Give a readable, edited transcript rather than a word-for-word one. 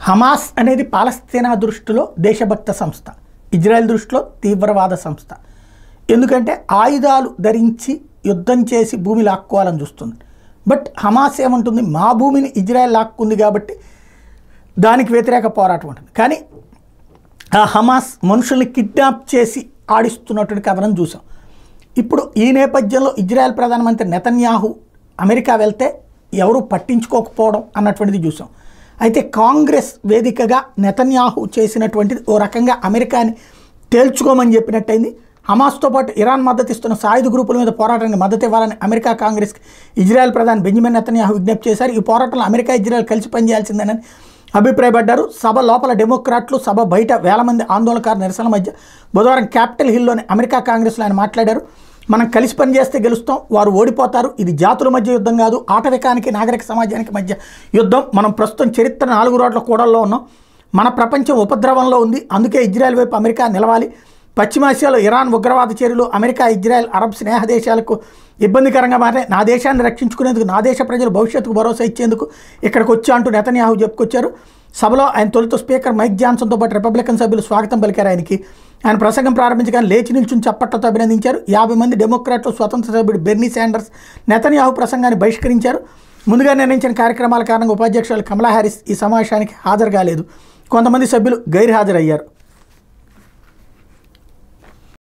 Hamas అనేది పాలస్తీనా దృష్టిలో దేశభక్త సంస్థ, ఇజ్రాయెల్ దృష్టిలో తీవ్రవాద సంస్థ. ఎందుకంటే ఆయుధాలు ధరించి యుద్ధం చేసి భూమి లాక్కోవాలని చూస్తుంది. బట్ హమాస్ ఏమంటుంది, మా భూమిని ఇజ్రాయెల్ లాక్కుంది కాబట్టి దానికి వ్యతిరేక పోరాటం ఉంటుంది. కానీ ఆ హమాస్ మనుషుల్ని కిడ్నాప్ చేసి ఆడిస్తున్నటువంటి కథనం చూసాం. ఇప్పుడు ఈ నేపథ్యంలో ఇజ్రాయెల్ ప్రధానమంత్రి నెతన్యాహు అమెరికా వెళ్తే ఎవరు పట్టించుకోకపోవడం అన్నటువంటిది చూసాం. అయితే కాంగ్రెస్ వేదికగా నెతన్యాహు చేసినటువంటిది ఓ రకంగా అమెరికాని తేల్చుకోమని చెప్పినట్టయింది. హమాస్తో పాటు ఇరాన్ మద్దతు ఇస్తున్న సాయుధ గ్రూపుల మీద పోరాటానికి మద్దతు ఇవ్వాలని అమెరికా కాంగ్రెస్కి ఇజ్రాయెల్ ప్రధాని బెంజమిన్ నెతన్యాహు విజ్ఞప్తి చేశారు. ఈ పోరాటంలో అమెరికా ఇజ్రాయెల్ కలిసి పనిచేయాల్సిందేనని అభిప్రాయపడ్డారు. సభ లోపల డెమోక్రాట్లు, సభ బయట వేల మంది ఆందోళనకారు నిరసనల మధ్య బుధవారం క్యాపిటల్ హిల్లోని అమెరికా కాంగ్రెస్లో ఆయన మాట్లాడారు. మనం కలిసి పనిచేస్తే గెలుస్తాం, వారు ఓడిపోతారు. ఇది జాతుల మధ్య యుద్ధం కాదు, ఆటవికానికి నాగరిక సమాజానికి మధ్య యుద్ధం. మనం ప్రస్తుతం చరిత్ర 4 రోడ్ల కూడల్లో ఉన్నాం. మన ప్రపంచం ఉపద్రవంలో ఉంది. అందుకే ఇజ్రాయెల్ వైపు అమెరికా నిలవాలి. పశ్చిమాసియాలో ఇరాన్ ఉగ్రవాద చర్యలు అమెరికా, ఇజ్రాయెల్, అరబ్ స్నేహ దేశాలకు ఇబ్బందికరంగా మారే నా దేశాన్ని రక్షించుకునేందుకు, నా దేశ ప్రజలు భవిష్యత్తుకు భరోసా ఇచ్చేందుకు ఇక్కడికి వచ్చా అంటూ నెతన్యాహు చెప్పుకొచ్చారు. సభలో ఆయన తొలుత స్పీకర్ మైక్ జాన్సన్తో పాటు రిపబ్లికన్ సభ్యులు స్వాగతం పలికారు. ఆయన ప్రసంగం ప్రారంభించగానే లేచి నిల్చుని చప్పట్లతో అభినందించారు. 50 మంది డెమోక్రాట్లు, స్వతంత్ర సభ్యుడు బెర్నీ శాండర్స్ నెతన్యాహు ప్రసంగాన్ని బహిష్కరించారు. ముందుగా నిర్ణయించిన కార్యక్రమాల కారణంగా ఉపాధ్యక్షురాలు కమలా హ్యారిస్ ఈ సమావేశానికి హాజరు కాలేదు. కొంతమంది సభ్యులు గైర్హాజరయ్యారు.